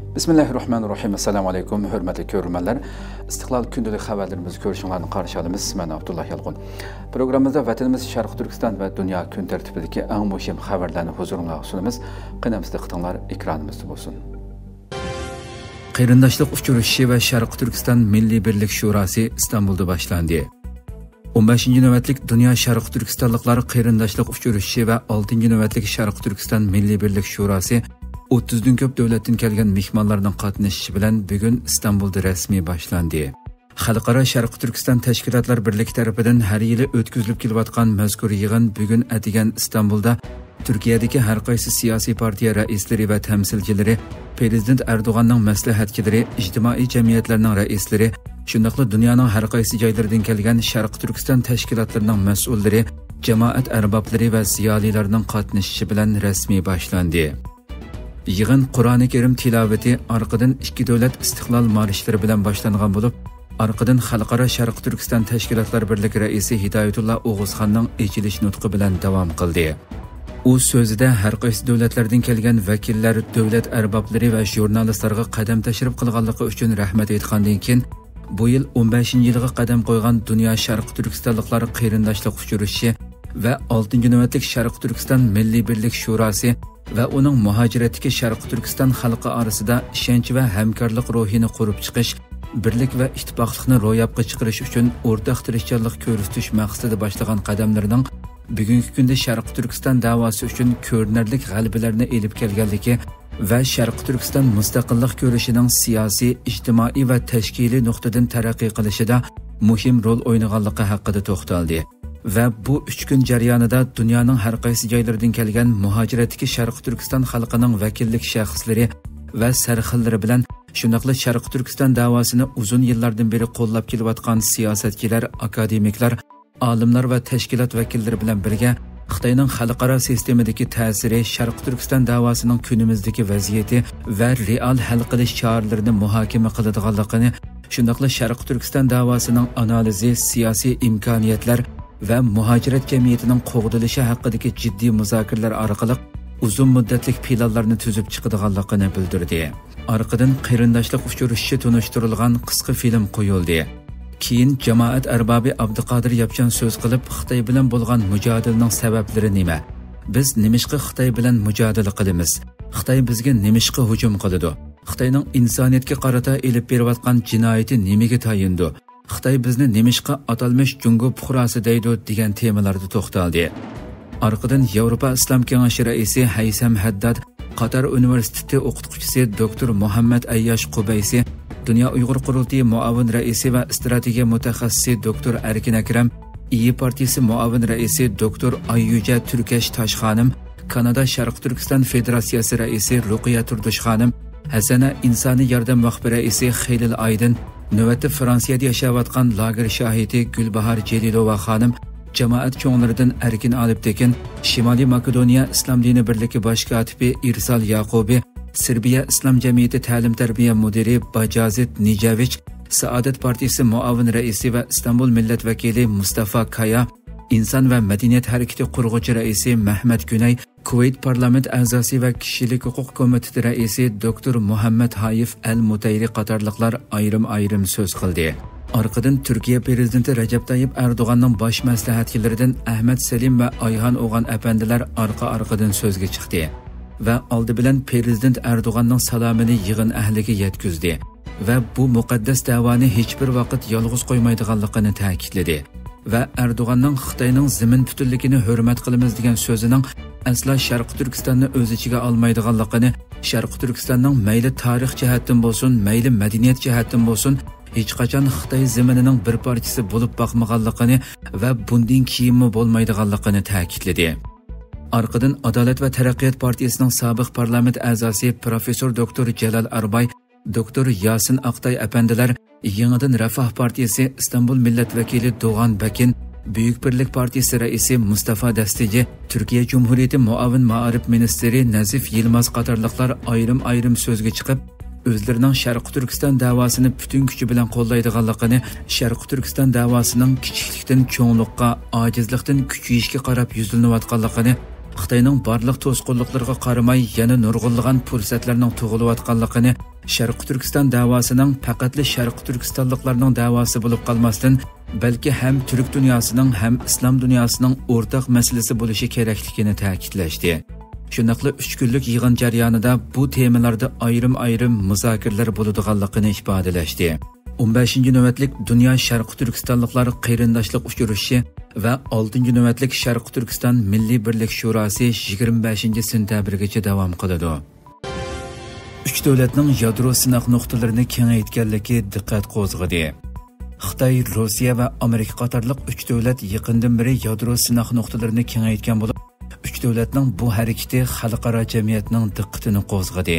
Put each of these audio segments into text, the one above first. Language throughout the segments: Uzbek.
Bismillahirrahmanirrahim. Assalamu alaykum. Hürmetli görürmenler. İstiklal gündəlik xəbərlərimizi görüşünlərini qarşı alımız. Mən Abdullah Yalğun. Programımızda vətənimiz Şərq Türkistan və dünya gün tərtibindəki ən mühim xəbərlərini huzuruna sunumuz. Qınamızda qıtanlar ekranımızda olsun. Qeyrindaşlıq uçuruşu və Şərq Türkistan Milli Birlik Şurası İstanbul'da başlandı. 15. növbətlik Dünya Şərq Türkistanlıqları Qeyrindaşlıq uçuruşu və 6. növbətlik Şərq Türkistan Milli Birlik Şurası 30'dan köp devletten kelgen mihmanlardan qatnashishi bilan bugun İstanbul'da resmi başlandı. Xalqaro Şərq Türkistan Təşkilatlar Birliği tarafından her yılı ötküzülüp kelayotgan mazkur yig'in bugun atigan İstanbul'da Türkiye'deki her qaysi siyasi partiya raisleri ve temsilcileri, Prezident Erdoğan'ın maslahatchilari, ijtimoiy jamiyatlarning raisleri, shundaqla dunyoning har qaysi joylaridan kelgan Şərq Türkistan tashkilotlarining mas'ullari, jamoat arboblari va ziyolilarning qatnashishi bilan rasmiy boshlandi. Yig'in Qur'oni Karim tilovati orqadan ikki davlat istiqlol marishlari bilan boshlangan bo'lib, orqadan Xalqaro Şərq Türkistan Tashkilotlar Birligi raisi Hidoyatullo O'g'izxonning echilish nutqi bilan davom qildi. U so'zida har qaysi davlatlardan kelgan vakillar, davlat arboblari va jurnalistlarga qadam tashrif qilganligi uchun rahmat aytgandan keyin bu yil 15-yilga qadam qo'ygan Dunyo Şərq Türkistanlıqlar Qeyrindaşlıq uçuruşu va 6-navbatlik Şərq Türkistan Milliy Birlik Şurası ve onun muhaciretdeki Şərq Türkistan xalqi arasında ishonch ve hamkorlik ruhini qurib chiqish, birlik ve ittifoqlikni ro'yobga chiqarish uchun o'rtaq tirishchanlik ko'rsatish maqsadida boshlagan qadamlarining bugungi kunda Şərq Türkistan da'vosi uchun ko'rinarli g'alabalarni elib kelganligi va Şərq Türkistan mustaqillik ko'rishining siyosiy, ijtimoiy va tashkiliy nuqtadan taraqqiy qilishida muhim rol o'ynaganligi haqida to'xtaldi. Ve bu 3 gün jarayonida dunyoning har qaysi joylaridan kelgan muhojiratdagi Şərq Türkistan xalqining vakillik shaxslari va sarxillari bilan shunaqla Şərq Türkistan davosini uzun yillardan beri qo'llab kelayotgan siyosatchilar, akademiklar, olimlar va tashkilot vakillari bilan birga Xitoyning xalqaro sistemadagi ta'siri, Şərq Türkistan davosining kunimizdagi vaziyati va real hal qilish choralarini muhokama qiladiganligini, shunaqla Şərq Türkistan davosining analizi, siyosiy imkoniyatlar ve muhaciret cemiyetinin qoğdilishi haqidagi ciddi muzokaralar orqali uzun muddatlik planlarni tuzib chiqadiganligini bildirdi. Orqadan Qeyrindaşlıq uçuruşu tunishtirilgan qisqa film qo'yildi. Keyin jamoat arbobi Abduqodir Yapchan so'z qilib, Xitoy bilan bo'lgan mujodalaning sabablari nima? Biz nimishqa Xitoy bilan mujodala qilamiz? Xitoy bizga nimishqa hujum qiladi? Xitoyning insoniyatga qarata elib berayotgan jinoyati nimaga tayindi? Xitoy bizni nimishqa atalmış Jungo puhrasi deydi degan temalarda to'xtaldi. Orqadan Yevropa Islom Kengashi raisi Haysam Haddad, Qatar Universiteti o'qituvchisi Dr. Muhammad Ayyash Qubaysi, Dunyo Uyg'ur qurultiyi muavin raisi va strategiya mutaxassisi Dr. Erkin Akram, İYİ Partiyasi muavin raisi Dr. Ayyuja Turkesh Toshxonim, Kanada Şərq Türkistan Federatsiyasi raisi Ruqiya Turdushxonim, Hasana insoniy yordam vaqti raisi Xeylil Aydin, növbətdə Fransiyada yaşayotgan lager şahidi Gülbahar Celilova xanım, jamoat cho'nglaridan Erkin Aliptekin, Shimoliy Makedoniya Islom dini birligi bosh kotibi Irsal Yaqubi, Serbiya Islom jamiyati ta'lim-tarbiya mudiri Bajazit Nijavich, Saodat partiyasi muavin raisi va İstanbul millat vakili Mustafa Kaya, İnson va madaniyat harakati qurg'uvchi raisi Mahmad Günay, Kuveyt parlament a'zosi va kishilik huquq komiteti raisi Dr. Muhammad Hayif Al-Mutayri qatorliqlar ayrim so'z qildi. Orqadan Turkiya prezidenti Recep Tayyip Erdoğan'ning bosh maslahatchilaridan Ahmad Salim va Ayhan O'g'an apandilar orqa-orqadan so'zga chiqdi va oldi bilan prezident Erdo'g'anning salomini yig'in ahliga yetkazdi va bu muqaddas davoni hech bir vaqt yolg'iz qo'ymaydiganligini ta'kidladi. Ve Erdoğan'ın Xitoyning zimin butunligini hurmat qilamiz degan so'zining asla Şərq Türkistanni o'z ichiga olmaydiganligini, Şərq Türkistanning mayli tarix jihatdan bo'lsin, mayli madaniyat jihatdan bo'lsin, hech qachon Xitoy ziminining bir parchasi bo'lib boqmaganligini va bundan keyinmi bo'lmaydiganligini ta'kidladi. Orqadan Adolat va Taraqqiyot partiyasining sobiq parlament a'zosi professor doktor Jalal Arbay, Dr. Yasin Aqtay apandilar, Yangidan Refah partiyasi İstanbul millat vakili Doğan Bakin, Büyük Birlik partiyasi raisi Mustafa Dastici, Türkiye Cumhuriyeti muavin ma'arif ministri Nazif Yilmaz qatorliqlar ayrim so'zga chiqib, o'zlarining Şərq Türkistan davosini butun kuchi bilan qo'llaydiganligini, Şərq Türkistan davosining kichiklikdan cho'nglikqa, ojizlikdan kuchayishga qarab yuzlanayotganligini, Xitoyning barliq to'sqinliklariga qaramay yana nurg'unlagan fursatlarning tug'ilayotganligini, Sharq Turkiston davosining faqatli Sharq Turkistonliklarning davosi bo'lib qolmasdan, balki ham Turk dunyosining ham islom dunyosining o'rtaq masalasi bo'lishi kerakligini ta'kidlashdi. Shunaqla 3 kunlik yig'in jarayonida bu temalarda ayrim-ayrim muzokaralar bo'ladiganligini ifodalashdi. 15-navbatlik Dunyo Sharq Turkistonliklari qarindoshlik uchrashuvi va 6-navbatlik Sharq Turkiston Milliy birlik shurosi 25-sentabrgacha davom qiladi. 3 davlatning yadro sinaq nuqtalarini kengaytganligi diqqat qo'zg'adi. Xitoy, Rossiya va Amerika qatorliq 3 davlat yaqindan beri yadro sinaq nuqtalarini kengaytgan bo'lib, 3 davlatning bu harakati xalqaro jamiyatning diqqatini qo'zg'adi.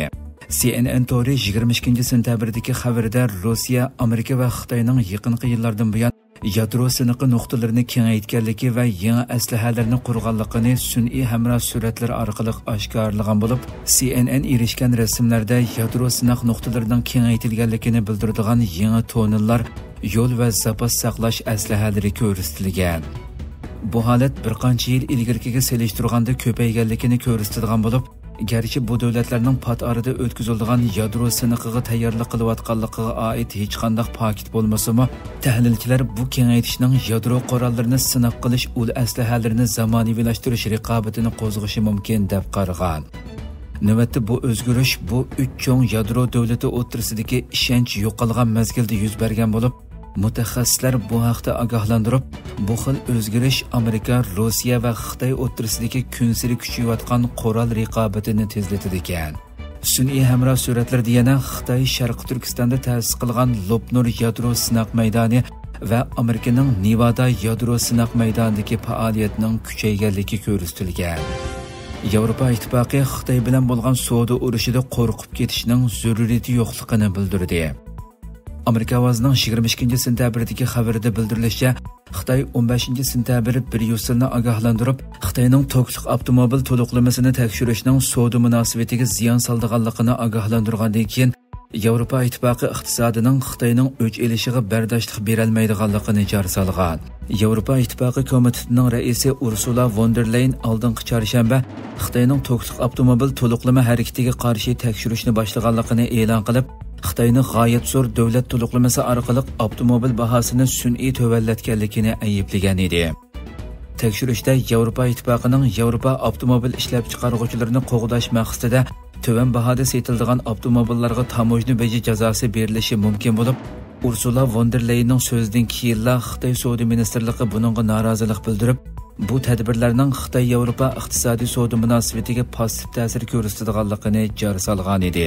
CNN to'ri 22-sentabrdagi xabarida Rossiya, Amerika va Xitoyning yaqinqi yillardan buyon yadro siniqi nuqtalarini kengaytganligi va yangi aslahalarni qurganligini sun'iy hamroh suratlar orqali oshkorlagan bo'lib, CNN erishgan rasmlarda yadro siniq nuqtalarining kengaytirilganligini bildiradigan yangi tonellar, yo'l va zapas saqlash aslahalari ko'rsatilgan. Bu holat bir qancha yil ilgariga selishtirganda ko'payganligini ko'rsatadigan bo'lib, garchi bu davlatlarning pat orada o'tkaziladigan yadro siniqiga tayyorlik qilayotganligiga oid hech qanday paket bo'lmasa-mu, tahlilchilar bu kengaytishning yadro qurollarini sinab qilish ul aslahalarini zamonaviylashtirish raqobatini qo'zg'ishi mumkin deb qaragan. Navbatda bu o'zgarish bu 3 cho'ng yadro davlati o'rtasidagi ishonch yo'qolgan mezgilda yuz bergan bo'lib, mutaxassislar bu haqda ogohlantirib, bu xil o'zgarish Amerika, Rossiya va Xitoy o'rtasidagi kunsiri kuchayotgan qurol raqobatini tezlatadi ekan. Sun'iy hamroh suratlarda yana Xitoy Sharq Turkistonda ta'sis qilgan Lobnur yadro sinaq maydoni va Amerikaning Nevada yadro sinaq maydonidagi faoliyatining kuchayganligi ko'rsatilgan. Yevropa ittifoqi Xitoy bilan bo'lgan savdo urushida qo'rqib ketishning zaruriyati yo'qligini bildirdi. Amerika ovozining 22-sentabrdagi xabarida bildirilishicha, Xitoy 15-sentabr bir yo'silni ogohlantirib, Xitoyning to'kliq avtomobil to'liqlamasini tekshirishning savdo munosabatiga ziyon soldiganligini ogohlantirgandan keyin, Yevropa ittifoqi iqtisodining Xitoyning o'ch elishiga bardoshlik berolmaydiganligini jar solgan. Yevropa ittifoqi komitetining raisi Ursula von der Leyen oldingi chorshanba Xitoyning to'kliq avtomobil to'liqlama harakatiga qarshi tekshirishni boshlaganligini e'lon qilib, Xitoyning g'oyat zo'r davlat to'liqlamasi orqali avtomobil bahosini sun'iy to'vallatganligini ayblagan edi. Tekshirishda Yevropa ittifoqining Yevropa avtomobil ishlab chiqaruvchilarini qo'g'dash maqsadida to'van bahoda sotiladigan avtomobillarga tamojna beji jazosi berilishi mumkin bo'lib, Ursula von der Leyenning so'zidan keyin Xitoy savdo ministrligi buningga norozilik bildirib, bu tadbirlarning Xitoy-Yevropa iqtisodiy savdo munosabatiga pozitiv ta'sir ko'rsatadiganligini jar solgan edi.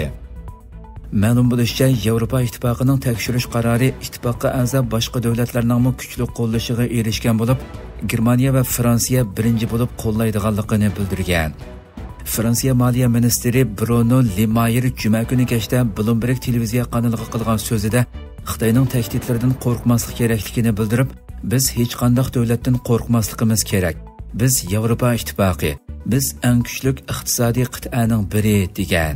Ma'lum bo'lishicha, Yevropa ittifoqining tekshirish qarori ittifoqqa a'zo boshqa davlatlarning kuchli qo'llashiga erishgan bo'lib, Germaniya va Fransiya birinchi bo'lib qo'llaydiganligini bildirgan. Fransiya Moliya ministri Bruno Le Maire juma kuni kechda Bloomberg televiziya kanaliga qilgan so'zida Xitoyning tahdidlaridan qo'rqmaslik kerakligini bildirib, biz hech qanday davlatdan qo'rqmasligimiz kerak. Biz Yevropa ittifoqi, biz eng kuchli iqtisodiy qit'aning biri degan.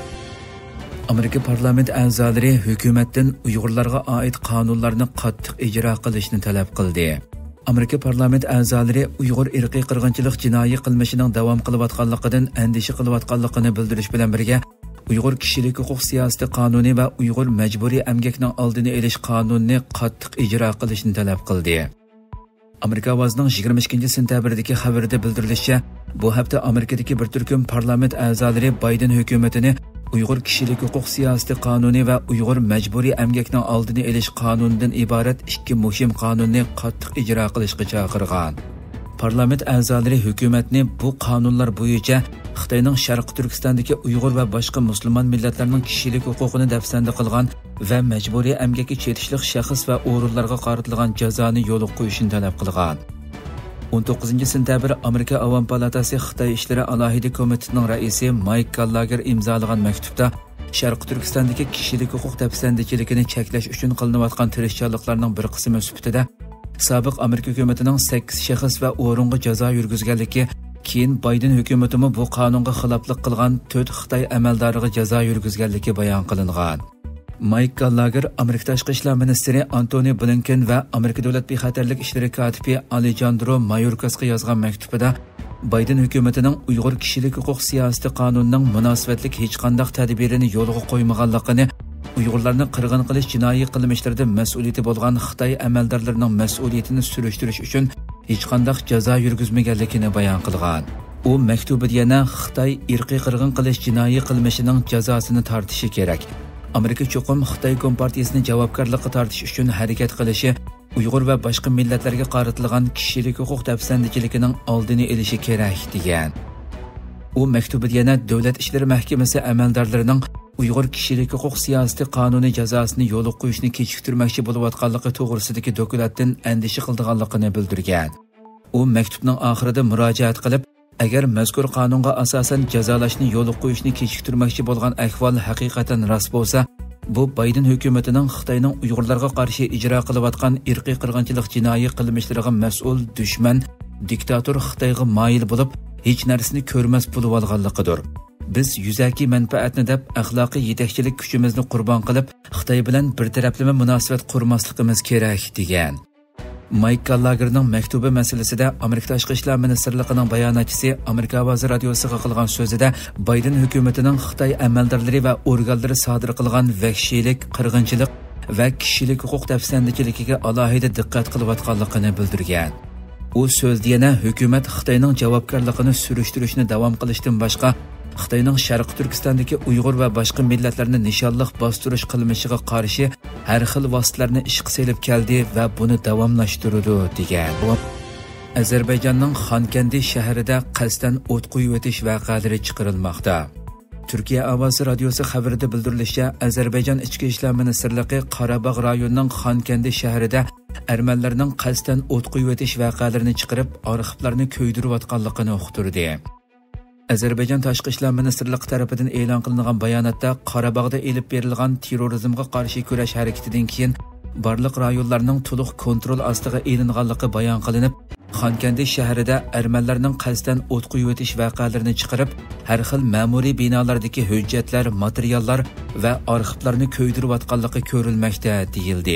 Amerika parlament a'zolari hukumatdan Uyg'urlarga oid qonunlarni qattiq ijro qilishni talab qildi. Amerika parlament a'zolari Uyg'ur irqiy qirg'inchilik jinoiy qilmishining davom qilayotganligidan andisha qilayotganligini bildirish bilan birga, Uyg'ur kishilik huquq siyosati qonuni va Uyg'ur majburiy emgakning oldini olish qonunini qattiq ijro qilishni talab qildi. Amerika ovozining 22-sentabrdagi xabarida bildirilishicha, bu hafta Amerikadagi bir turkum parlament a'zolari Bayden hukumatini Uyg'ur kishilik huquq siyosati qonuni va Uyg'ur majburiy emgakning oldini olish qonunidan iborat ikki muhim qonunni qattiq ijro qilishga chaqirgan. Parlament a'zolari hukumatni bu qonunlar bo'yicha Xitoyning Sharq Turkistondagi Uyg'ur va boshqa musulmon millatlarning kishilik huquqini dafsanda qilgan va majburiy emgakka chetishlik shaxs va o'rinlarga qaratilgan jazoni yo'l qo'yishni talab qilgan. 19-sentabr Amerika Avam palatasi Xitoy ishlari alohida komitetining raisi Mike Gallagher imzolagan maktubda Sharq Turkistondagi kishilik huquq dafsandichiligini cheklash uchun qilinayotgan tirishchiliklarning bir qismi sifatida sobiq Amerika hukumatining 8 shaxs va o'ringa jazo yurgizganligi, keyin Bayden hukumati bu qonunga xiloflik qilgan 4 Xitoy amaldoriga jazo yurgizganligi bayon qilingan. Mike Gallagher, Amerika Tashqi ishlar ministri Antony Blinken va Amerika davlat bexatarlik ishlari kotibi Alejandro Mayorkasga yozgan maktubida Bayden hökumətinin Uyğur kişilik hüquq siyasəti qanununun münasibətlik heç qandaq tədbirini yolğa qoymağanlığını, Uyğurlarni qırğın qilish jinoiy qilmishlarida mas'uliyati bo'lgan Xitoy amaldorlarining mas'uliyatini surishtirush uchun hech qandaq jazo yurgizmaganligini bayon qilgan. U maktubida yana Xitoy irqiy qirg'in qilish jinoiy qilmishining jazosini tortishi kerak. Amerika cho'qim Xitoy Kompartiyasini javobgarlikka tortish uchun harakat qilishi, Uyghur va boshqa millatlarga qaratilgan kishilik huquq tafsandachiligining oldini olishi kerak degan. U maktubida yana Davlat ishlari mahkamasi amaldorlarining Uyghur kishilik huquq siyosati qonuniy jazosini yo'l qo'yishni kechiktirmoqchi bo'layotganligi to'g'risidagi dokumentdan andisha qilganligini bildirgan. U maktubning oxirida murojaat qilib, agar mazkur qonunga asosan jazolashni yo'l qo'yishni kechiktirmoqchi bo'lgan ahvol haqiqatan rost bo'lsa, bu Bayden hukumatining Xitoyning Uyg'urlarga qarshi ijro qilayotgan irqiy qirg'inchilik jinoiy qilmishlariga mas'ul dushman, diktator Xitoyga moyil bo'lib, hech narsani ko'rmas bo'lib olganligidir. Biz yuzaki manfaatni deb axloqiy yetakchilik kuchimizni qurbon qilib, Xitoy bilan bir taraflama munosabat qurmasligimiz kerak degan. Mike Gallagherning maktubi masalasida Amerika Tashqi ishlar ministrligining bayonotchisi Amerika ovozi radiosiga qilgan so'zida Bayden hukumatining Xitoy amaldorlari va organlari sodir qilgan vahshiylik, qirg'inchilik va kishilik huquq tafsandachiligiga alohida diqqat qilayotganligini bildirgan. U so'zda yana hukumat Xitoyning javobgarligini surishtirishni davom qilishdan boshqa Xitoyning Sharq Turkistondagi Uyg'ur va boshqa millatlarni nishonliq bostirish qilmishiga qarshi har xil vositalarni ishga solib keldi va buni davomlashtiradi degan. Ozarbayjonning Xonkandi shahrida qasddan o't qo'yib o'tish voqealari chiqarilmoqda. Turkiya ovozi radiosi xabarida bildirilishicha, Ozarbayjon ichki ishlar ministrligi Qorabog' rayonining Xonkandi shahrida armanlarning qasddan o't qo'yib o'tish voqealarini chiqarib, arxivlarni ko'ydirayotganligini uqtirdi. Ozarbayjon Tashqi ishlar ministrligi tomonidan e'lon qilingan bayonotda Qorabog'da elib berilgan terrorizmga qarshi kurash harakatidan keyin barliq rayonlarning to'liq kontrol ostiga elinganligi bayon qilinib, Xonkandi shahrida armanlarning qasddan o't qo'yib o'tish voqealarini chiqarib, har xil ma'muriy binolardagi hujjatlar, materiallar va arxivlarni ko'ydirayotganligi ko'rilmoqda deyildi.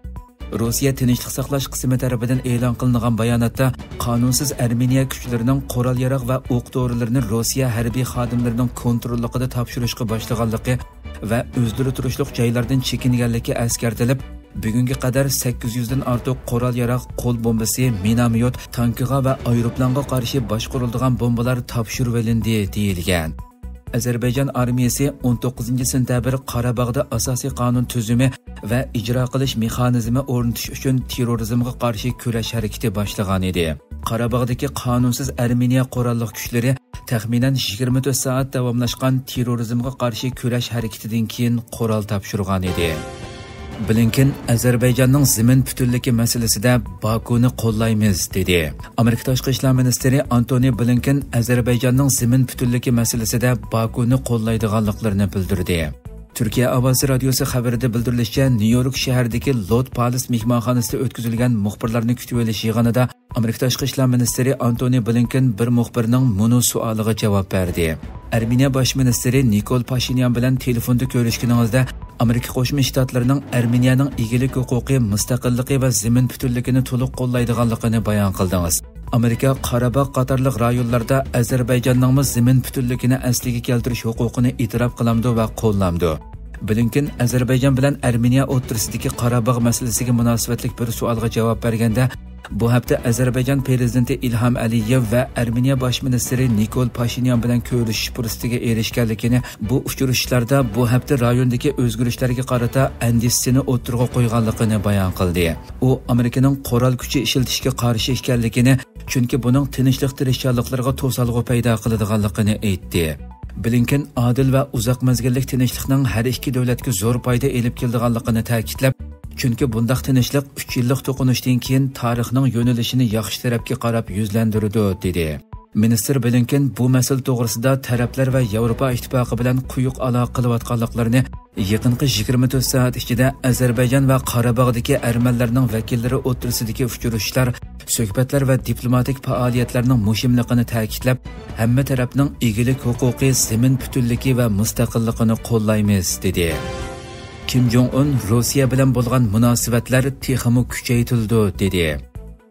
Rossiya tinchlik saqlash qismi tomonidan e'lon qilingan bayonotda qonunsiz Armeniya kuchlarining qurol-yarog' va o'q-dorilarini Rossiya harbiy xodimlarining kontrolligida topshirishga boshlaganligi va o'zlari turishliq joylardan chekinganligi eskartilib, bugunga qadar 800 dan ortiq qurol-yarog', qo'l bombasi, minomyot, tankiga va aeroplanga qarshi boshqariladigan bombalar topshirib olindi deyilgan. Ozarbayjon armiyasi 19-sentabr Qorabog'da asosiy qonun tuzumi va ijro qilish mexanizmi o'rnatish uchun terrorizmga qarshi kurash harakati boshlagan edi. Qorabog'dagi qonunsiz Armeniya qurolli kuchlari taxminan 24 soat davomlashgan terrorizmga qarshi kurash harakatidan keyin qurol topshirgan edi. Blinken Ozarbayjonning zimin butunligi masalasida Bakuni qo'llaymiz dedi. Amerika Tashqi ishlar ministri Antony Blinken Ozarbayjonning zimin butunligi masalasida Bakuni qo'llaydiganliklarini bildirdi. Turkiya ovozi radiosi xabarida bildirilishicha, Nyu-York shahridagi Lod Palace mehmonxonasida o'tkazilgan muxbirlarni kutib olish yig'inida Amerika Tashqi ishlar ministri Antony Blinken bir muxbirning munu savoliga javob berdi. Armeniya bosh ministri Nikol Pashinyan bilan telefonda ko'rishganingizda Amerika Qo'shma Shtatlarining Armeniyaning egilik huquqi, mustaqilligi va zimin butunligini to'liq qo'llaydiganligini bayon qildingiz. Amerika Qorabog' qatorliq rayonlarda Ozarbayjonning zimin butunligini asliga keltirish huquqini e'tirof qilamdi va qo'llamdi. Blinken Ozarbayjon bilan Armeniya o'rtasidagi Qorabog' masalasiga munosabatlik bir savolga javob berganda, bu hafta Ozarbayjon prezidenti Ilham Aliyev va Armeniya bosh ministri Nikol Pashinyan bilan ko'rishish fursatiga erishganligini, bu uchrashuvlarda bu hafta rayondagi o'zgarishlarga qarata andisini o'tirg'a qo'yganligini bayon qildi. U Amerikaning qurol kuchi ishlatishga qarshi ekanligini, chunki buning tinchlik tirishchiliklarga to'salg'u paydo qiladiganligini aytdi. Blinken adil va uzoq mezgillik tinchlikning har ikki davlatga zo'r foyda elib keladiganligini ta'kidlab, chunki bundaq tinchlik 3 yillik to'qinishdan keyin tarixning yo'nalishini yaxshi tarafga qarab yuzlandirdi dedi. Minister Blinken bu masala to'g'risida taraflar va Yevropa ittifoqi bilan quyuq aloqa qilayotganliklarini, yaqinqi 24 soat ichida Ozarbayjon va Qorabog'dagi armanlarning vakillari o'rtasidagi uchrashuvlar, suhbatlar va diplomatik faoliyatlarning muhimligini ta'kidlab, hamma tarafning egilik huquqi, zimin butunligi va mustaqilligini qo'llaymiz dedi. Kim Jong-un Rossiya bilan bo'lgan munosabatlar texmi kuchaytirildi dedi.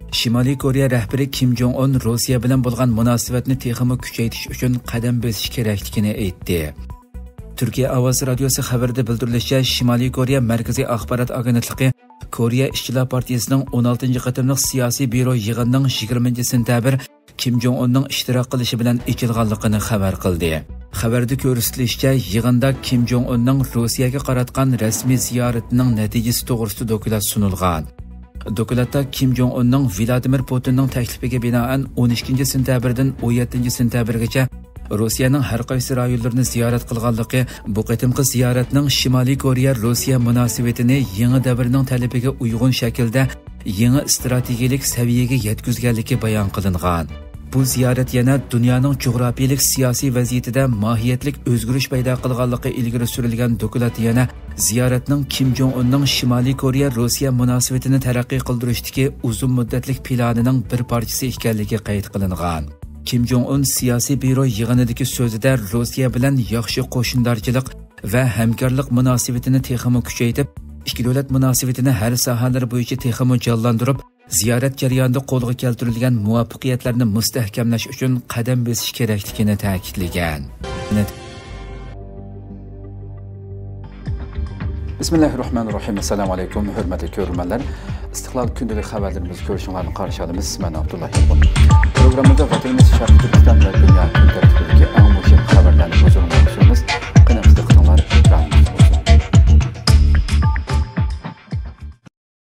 Shimoliy Koreya rahbari Kim Jong-un Rossiya bilan bo'lgan munosabatni texmi kuchaytirish uchun qadam bosish kerakligini aytdi. Turkiya Ovoz radiosi xabarida bildirilishicha, Shimoliy Koreya Markaziy axborot agentligi Koreya Ishchilar partiyasining 16-qatimliq siyosiy byuro yig'inining 20-sentabr Kim Jong-unning ishtirok qilishi bilan ochilganligini xabar qildi. Xabarda ko'rsatilishicha, yig'inda Kim Jong-unning Rossiyaga qaratgan rasmiy ziyaratining natijasi to'g'risida dokument sunilgan. Dokumentda Kim Jong-unning Vladimir Putinning taklifiga binoan 12-sentabrdan 17-sentabrgacha Rossiyaning har qaysi rayonlarini ziyorat qilganligi, bu qitimqi ziyoratning Shimoliy Koreya Rossiya munosabatini yangi davrning talabiga uyg'un shaklda yangi strategik saviyaga yetkazganligi bayon qilingan. Bu ziyorat yana dunyoning jug'rafiyalik siyosiy vaziyatida mohiyatlik o'zgarish paydo qilganligi ilgari surilgan dokument yana ziyoratning Kim Jong-unning Shimoliy Koreya Rossiya munosabatini taraqqiy qildirishdagi uzun muddatlik planining bir parchasi ekanligi qayd qilingan. Kim Jong-un siyosiy byuro yig'inidagi so'zida Rossiya bilan yaxshi qo'shnichilik va hamkorlik munosabatini texmi kuchaytirib, ikki davlat munosabatini har sohalar bo'yicha texmi jonlantirib, ziyorat jarayonida qo'lga keltirilgan muvaffaqiyatlarni mustahkamlash uchun qadam bosish kerakligini ta'kidlagan. Bismillahirrahmanirrahim. Assalomu alaykum, hurmatli ko'ruvchilar. İstiqlal gündəlik xəbərlərimizi görüşünlərini qarşı alımız. Mən Abdullah Yılğun. Programımızda vatanımız Şərq Türkistan və dünya gündəliyindəki ən mühüm xəbərlərini huzuruna sunumuz.